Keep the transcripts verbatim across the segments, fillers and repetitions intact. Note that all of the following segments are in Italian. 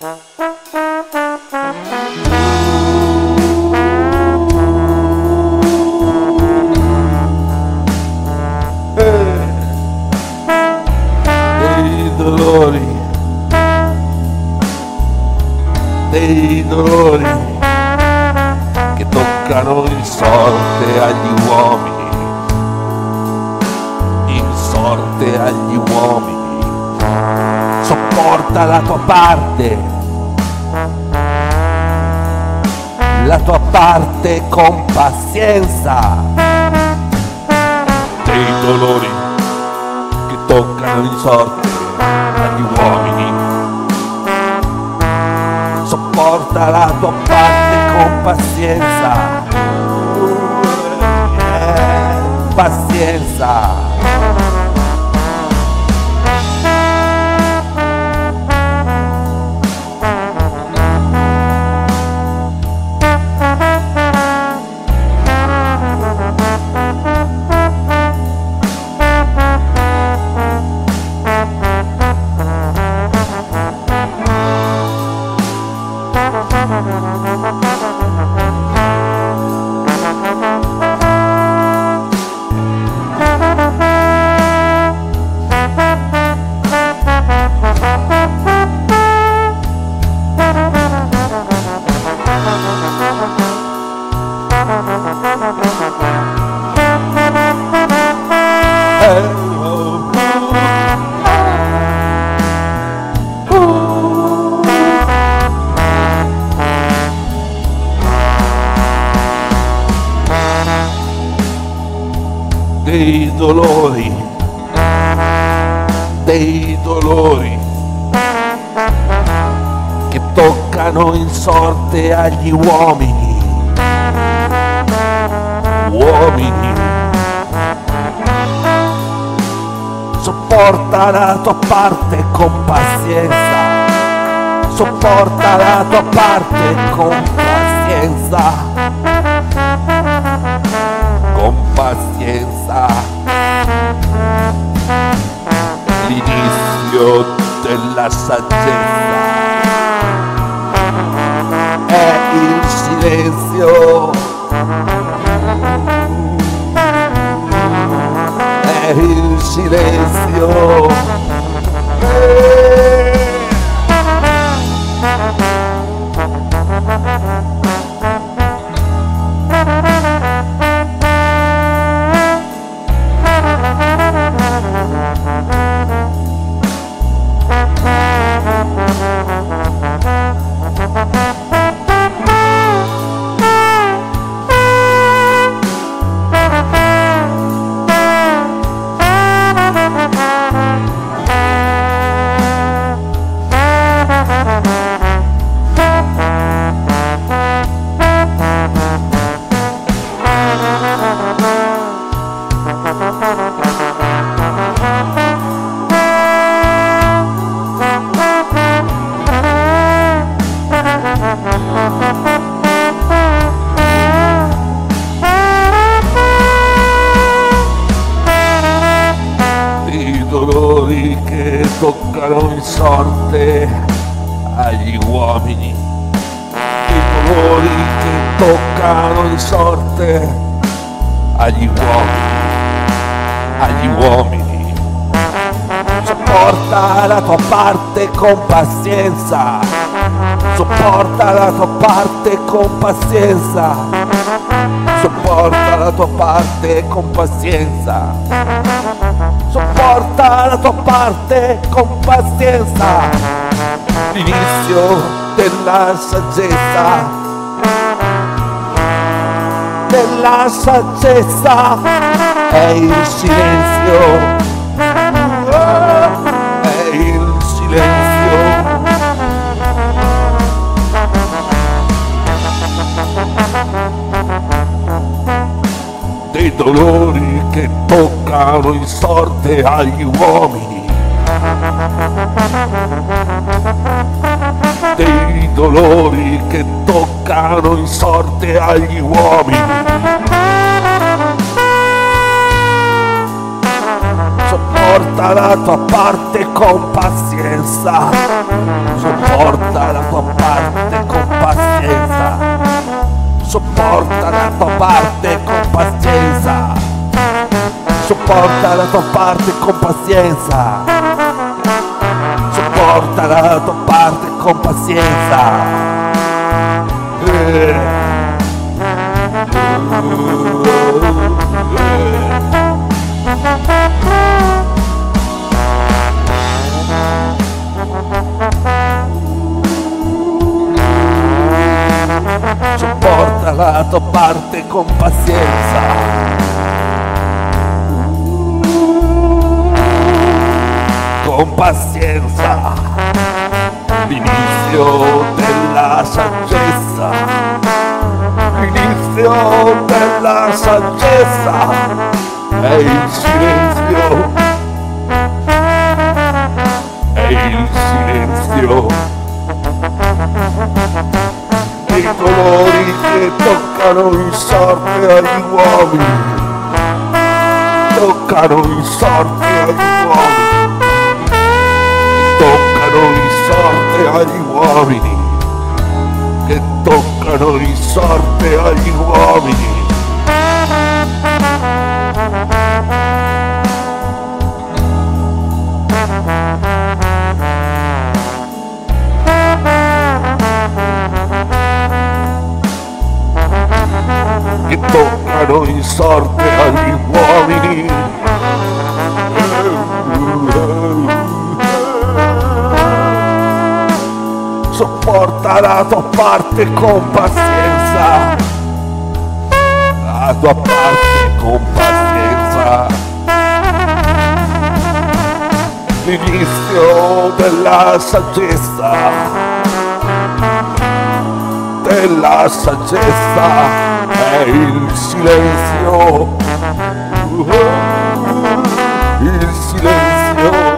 Dei dolori, dei dolori che toccano in sorte agli uomini, in sorte agli uomini. Sopporta la tua parte, la tua parte con pazienza. Dei dolori che toccano in sorte agli uomini. Sopporta la tua parte con pazienza. Eh, pazienza. Dei dolori, dei dolori che toccano in sorte agli uomini, uomini. Sopporta la tua parte con pazienza, sopporta la tua parte con pazienza. Con pazienza, l'inizio della saggezza è il silenzio, è il silenzio. Dolori che toccano in sorte agli uomini, i dolori che toccano in sorte agli uomini, agli uomini. Sopporta la tua parte con pazienza, sopporta la tua parte con pazienza, sopporta la tua parte con pazienza. Sopporta la tua parte con pazienza, l'inizio della saggezza, della saggezza è il silenzio, è il silenzio. Dei dolori che toccano in sorte agli uomini, dei dolori che toccano in sorte agli uomini. Sopporta sopporta la tua parte con pazienza, sopporta la tua parte con pazienza, sopporta la tua parte con pazienza, sopporta la tua parte con pazienza, sopporta la tua parte con pazienza. Eh. Sopporta la tua parte con pazienza, con pazienza, l'inizio della saggezza, l'inizio della saggezza è il silenzio, è il silenzio. I colori che toccano il sorte agli uomini, toccano il sorte agli uomini, toccano il sorte agli uomini, che toccano il sorte agli uomini. Che toccano in sorte agli uomini. Sopporta la tua parte con pazienza, la tua parte con pazienza, l'inizio della saggezza, della saggezza è il silenzio, il silenzio.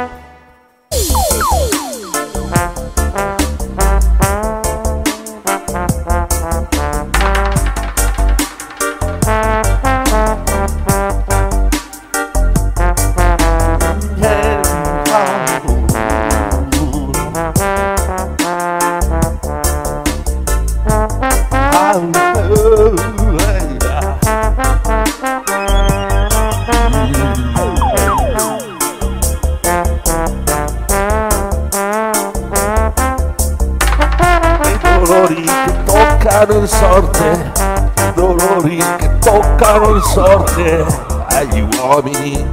Dolori che toccano il sorte, dolori che toccano il sorte agli uomini.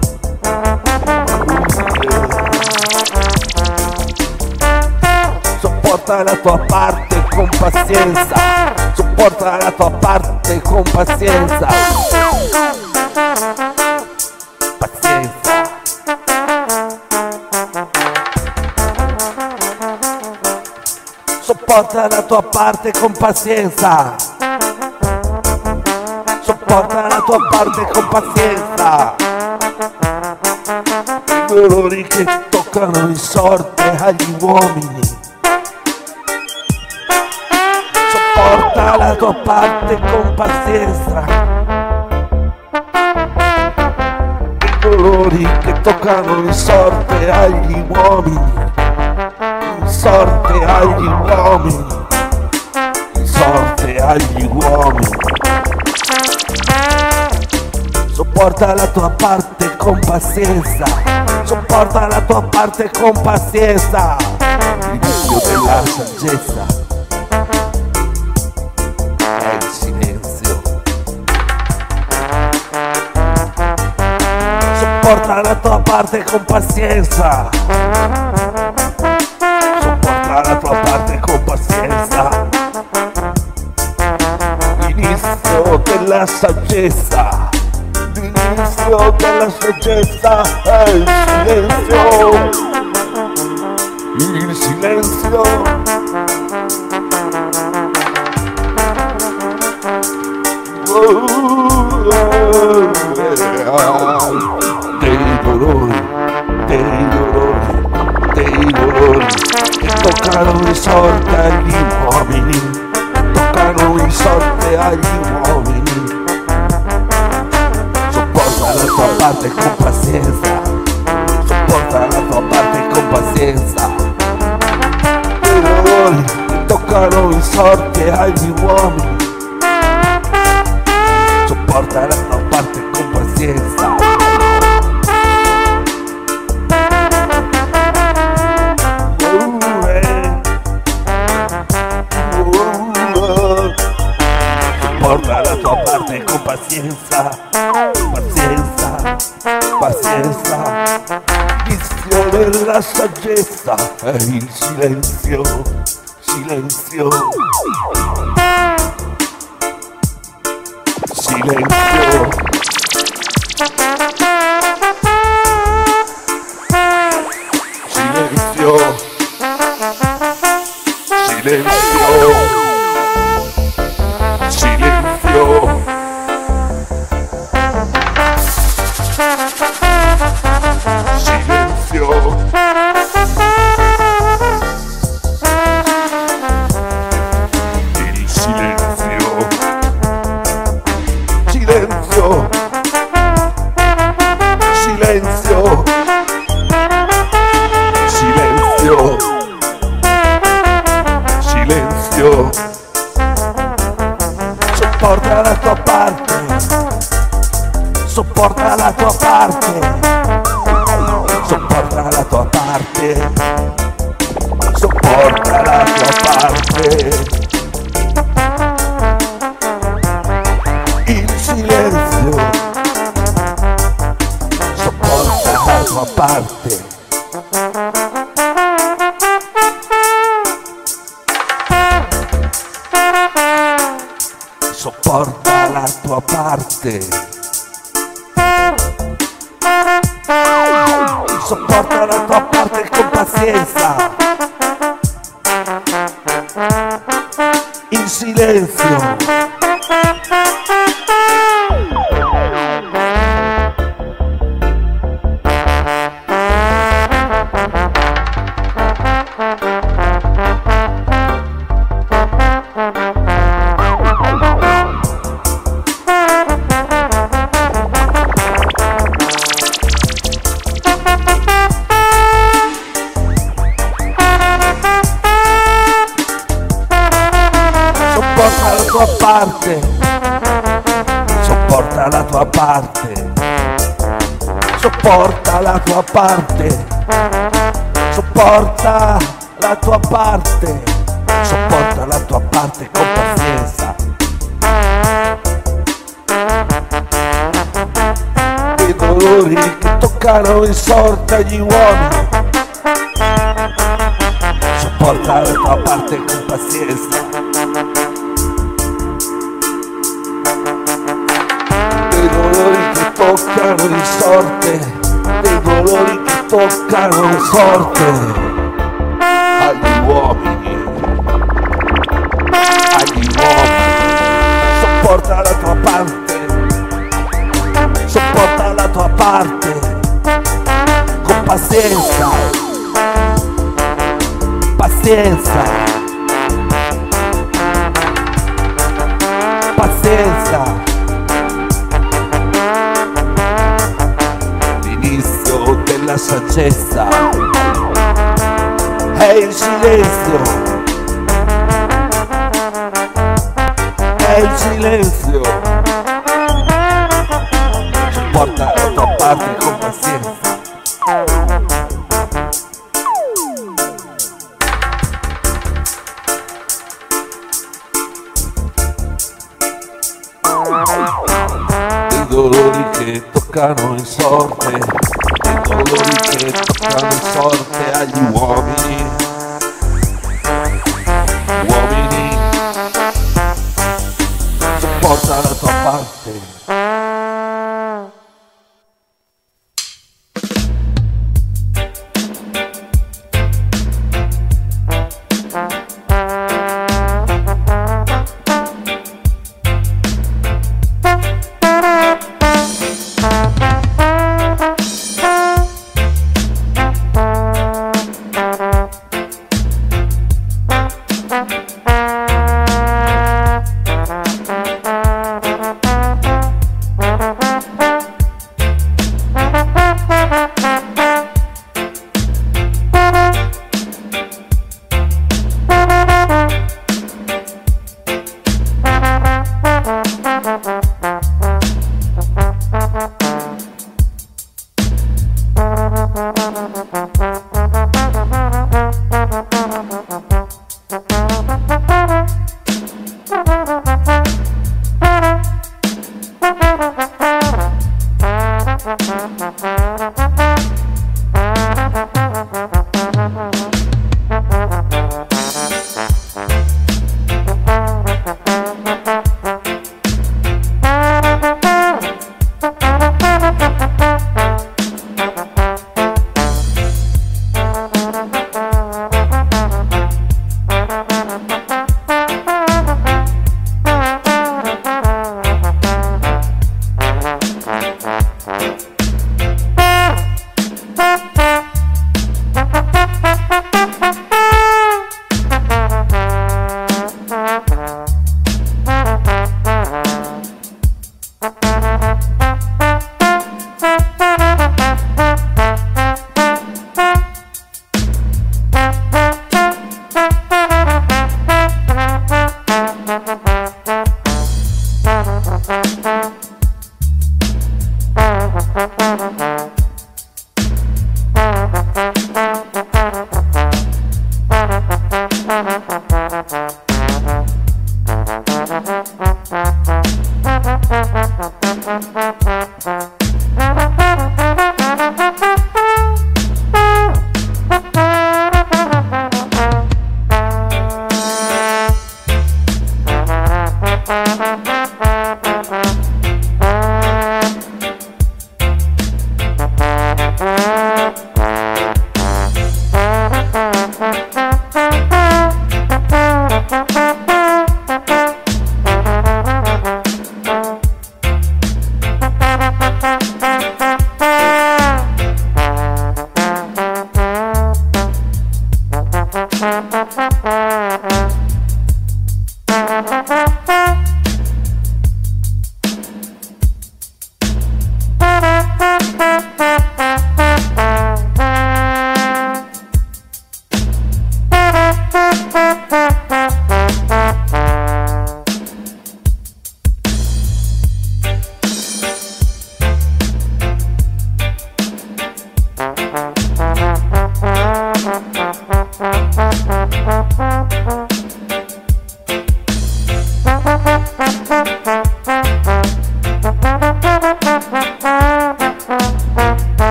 Sopporta la tua parte con pazienza, sopporta la tua parte con pazienza, pazienza. Sopporta la tua parte con pazienza, sopporta la tua parte con pazienza. I dolori che toccano il sorte agli uomini. Sopporta la tua parte con pazienza. I dolori che toccano il sorte agli uomini. Sorte agli uomini, sorte agli uomini. Sopporta la tua parte con pazienza, sopporta la tua parte con pazienza. L'inizio della saggezza è il silenzio. Sopporta la tua parte con pazienza, la tua parte con pazienza. L'inizio della saggezza, l'inizio della saggezza è il silenzio, il silenzio. Dei dolori, dei dolori, dei dolori che toccano in sorte agli uomini, toccano in sorte agli uomini. Sopporta la tua parte con pazienza, sopporta la tua parte con pazienza. I dolori che toccano in sorte agli uomini, sopporta la tua parte con pazienza. Sopporta la tua parte con pazienza, pazienza, pazienza. Vizio della saggezza è il silenzio, silenzio, silenzio. Silenzio, silenzio. Silenzio. Silenzio. Il silenzio. Silenzio. Silenzio. Silenzio. Silenzio. Sopporta la tua parte, sopporta la tua parte, sopporta la tua parte, sopporta la tua parte. Il silenzio, sopporta la tua parte. Sopporta la tua parte. Sopporta la tua parte con pazienza. In silenzio. Sopporta la tua parte, sopporta la tua parte, sopporta la tua parte, sopporta la tua parte, sopporta la tua parte con pazienza. I dolori che toccano in sorte agli uomini, sopporta la tua parte con pazienza. Dei dolori che toccano in sorte, dei dolori che toccano in sorte agli uomini, agli uomini. Sopporta la tua parte, sopporta la tua parte con pazienza, pazienza, pazienza. L'inizio della saggezza è il silenzio, è il silenzio. Sopporta la tua parte con pazienza. Dei dolori che toccano in sorte, dei dolori che toccano in sorte agli uomini, uomini. Sopporta la tua parte.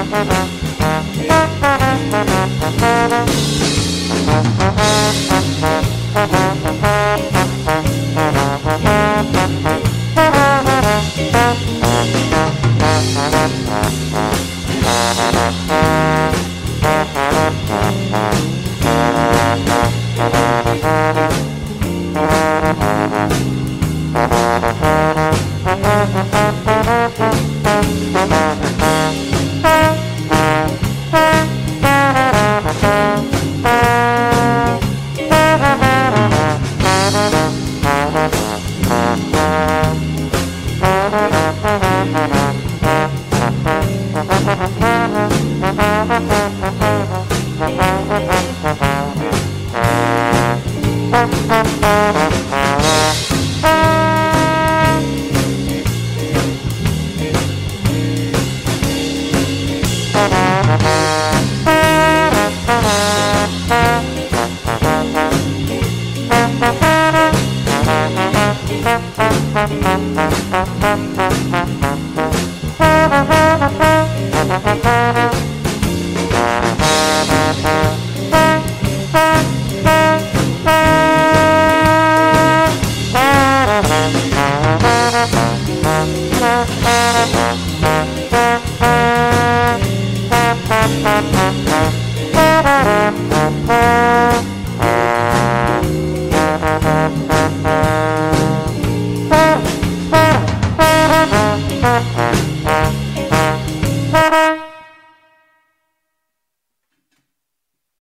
Bye.